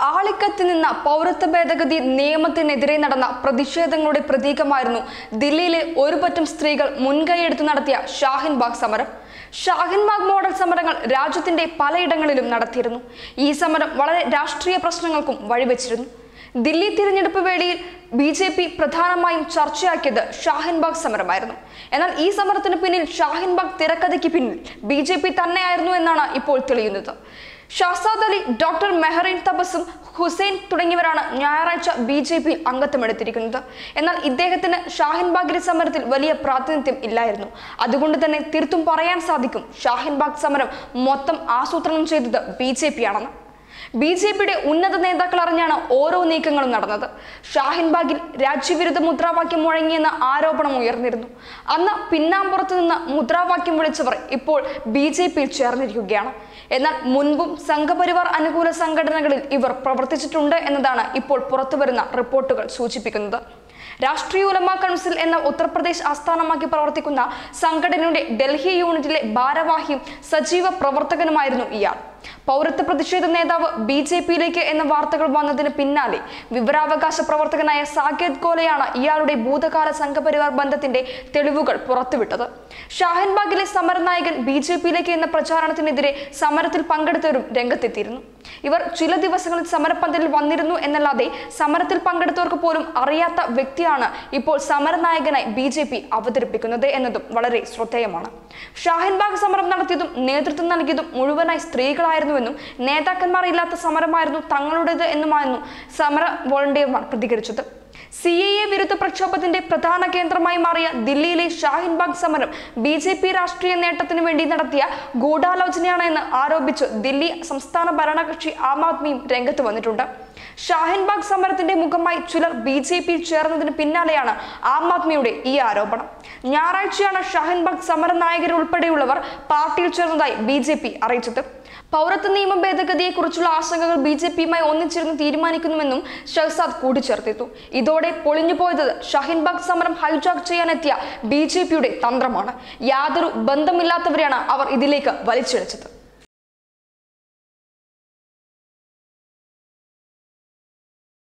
ആളിക്കത്തി നിന്ന പൗരത്വ ഭേദഗതി നിയമത്തിനെതിരെ നടന്ന പ്രതിഷേധങ്ങളുടെ പ്രതീകമായിരുന്നു ദില്ലിയിലെ ഒരുപറ്റം സ്ത്രീകൾ മുൻകൈയെടുത്ത് നടത്തിയ ഷാഹിൻബാഗ് സമരം. ഷാഹിൻബാഗ് മോഡൽ സമരങ്ങൾ രാജ്യത്തിന്റെ പലയിടങ്ങളിലും നടത്തിയിരുന്നു. ഈ സമരം വളരെ രാഷ്ട്രീയ പ്രശ്നങ്ങൾക്കും വഴിവെച്ചിരുന്നു. ദില്ലി തിരഞ്ഞെടുപ്പ് വേളയിൽ BJP പ്രധാനമായും ചർച്ചയാക്കിയത് ഷാഹിൻബാഗ് സമരമായിരുന്നു. എന്നാൽ ഈ സമരത്തിന് പിന്നിൽ ഷാഹിൻബാഗ് തിരക്കഥയ്ക്ക് പിന്നിൽ BJP തന്നെയായിരുന്നു എന്നാണ് ഇപ്പോൾ തെളിയുന്നത്. ഷഹസാദ് അലി, ഡോക്ടർ മെഹറിൻ തബസും ഹുസൈൻ തുടങ്ങിയവരാണ് ഞായറാഴ്ച BJP അംഗത്വമെടുത്തിരിക്കുന്നത്. എന്നാൽ ഇദ്ദേഹത്തിന് ഷാഹിൻബാഗിലെ സമരത്തിൽ വലിയ പ്രാതിനിധ്യം ഇല്ലായിരുന്നു. അതുകൊണ്ട് തന്നെ തീർത്തും പറയാൻ സാധിക്കും ഷാഹിൻബാഗ് സമരം മൊത്തം ആസൂത്രണം ചെയ്തത് BJP ആണെന്ന്. BJPയുടെ ഉന്നത നേതാക്കൾ അറിഞ്ഞാണ് ഓരോ നീക്കങ്ങളും നടന്നത്. ഷാഹിൻബാഗിൽ രാജ്യവിരുദ്ധ മുദ്രാവാക്യം മുഴങ്ങിയെന്ന ആരോപണം ഉയർന്നിരുന്നു. അന്ന് പിന്നാമ്പുറത്ത് നിന്ന് മുദ്രാവാക്യം വിളിച്ചവർ ഇപ്പോൾ BJPയിൽ ചേർന്നിരിക്കുകയാണ്. എന്നാൽ മുൻപും സംഘപരിവാർ അനുകൂല സംഘടനകളിൽ ഇവർ പ്രവർത്തിച്ചിട്ടുണ്ട് എന്നതാണ് ഇപ്പോൾ പുറത്തുവരുന്ന റിപ്പോർട്ടുകൾ സൂചിപ്പിക്കുന്നത്. രാഷ്ട്രീയ ഉലമാ കൗൺസിൽ എന്ന ഉത്തർപ്രദേശ് ആസ്ഥാനമാക്കി പ്രവർത്തിക്കുന്ന സംഘടനയുടെ ഡൽഹി യൂണിറ്റിലെ ഭാരവാഹിയും സജീവ പ്രവർത്തകനുമായിരുന്നു ഇയാൾ. പൗരത്വ പ്രതിഷേധ നേതാവ് BJPയിലേക്ക് എന്ന വാർത്തകൾ വന്നതിന് പിന്നാലെ വിവരാവകാശ പ്രവർത്തകനായ സാകേത് ഗോലയാണ് ഇയാളുടെ ഭൂതകാല സംഘപരിവാർ ബന്ധത്തിന്റെ തെളിവുകൾ പുറത്തുവിട്ടത്. ഷാഹിൻബാഗിലെ സമരനായകൻ BJPയിലേക്ക് എന്ന പ്രചാരണത്തിനെതിരെ സമരത്തിൽ പങ്കെടുത്തവരും രംഗത്തെത്തിയിരുന്നു. ഇവർ ചില ദിവസങ്ങളിൽ സമരപന്തലിൽ വന്നിരുന്നു എന്നല്ലാതെ സമരത്തിൽ പങ്കെടുത്തവർക്ക് പോലും അറിയാത്ത വ്യക്തിയാണ് ഇപ്പോൾ സമരനായകനായി BJP അവതരിപ്പിക്കുന്നത് എന്നതും വളരെ ശ്രദ്ധേയമാണ്. ഷാഹിൻബാഗ് സമരം നടത്തിയതും നേതൃത്വം നൽകിയതും മുഴുവനായി സ്ത്രീകളായിരുന്നുവെന്നും നേതാക്കന്മാർ ഇല്ലാത്ത സമരമായിരുന്നു തങ്ങളുടേത് എന്നുമായിരുന്നു സമര വോളണ്ടിയർമാർ പ്രതികരിച്ചത്. CAA വിരുദ്ധ പ്രക്ഷോഭത്തിന്റെ പ്രധാന കേന്ദ്രമായി മാറിയ ദില്ലിയിലെ ഷാഹിൻബാഗ് സമരം BJP രാഷ്ട്രീയ നേട്ടത്തിന് വേണ്ടി നടത്തിയ ഗൂഢാലോചനയാണ് എന്ന് ആരോപിച്ച് ദില്ലി സംസ്ഥാന ഭരണകക്ഷി ആം ആദ്മിയും രംഗത്ത് വന്നിട്ടുണ്ട്. ഷാഹിൻബാഗ് സമരത്തിന്റെ മുഖമായി ചിലർ BJPയിൽ ചേർന്നതിന് പിന്നാലെയാണ് ആം ആദ്മിയുടെ ഈ ആരോപണം. ഞായറാഴ്ചയാണ് ഷാഹിൻബാഗ് സമര നായകരുൾപ്പെടെയുള്ളവർ പാർട്ടിയിൽ ചേർന്നതായി BJP അറിയിച്ചത്. പൗരത്വ നിയമ ഭേദഗതിയെക്കുറിച്ചുള്ള ആശങ്കകൾ BJPയുമായി ഒന്നിച്ചിരുന്ന് തീരുമാനിക്കുന്നുവെന്നും ഷഹസാദ് കൂട്ടിച്ചേർത്തിരുന്നു. ഇതോടെ പൊളിഞ്ഞുപോയത് ഷാഹിൻബാഗ് സമരം ഹൈജാക്ക് ചെയ്യാനെത്തിയ BJPയുടെ തന്ത്രമാണ്. യാതൊരു ബന്ധമില്ലാത്തവരെയാണ് അവർ ഇതിലേക്ക് വലിച്ചിഴച്ചത്.